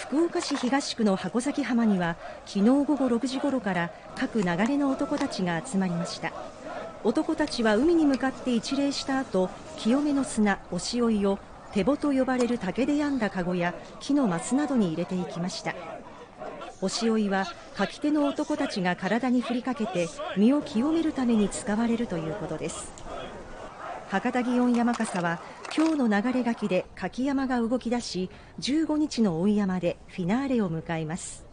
福岡市東区の箱崎浜には昨日午後6時ごろから各流れの男たちが集まりました。男たちは海に向かって一礼した後、清めの砂、おしおいを手ぼと呼ばれる竹で編んだかごや木のマスなどに入れていきました。おしおいは舁き手の男たちが体に振りかけて身を清めるために使われるということです。博多祇園山笠は今日の流れ垣で舁き山が動き出し、15日の追い山でフィナーレを迎えます。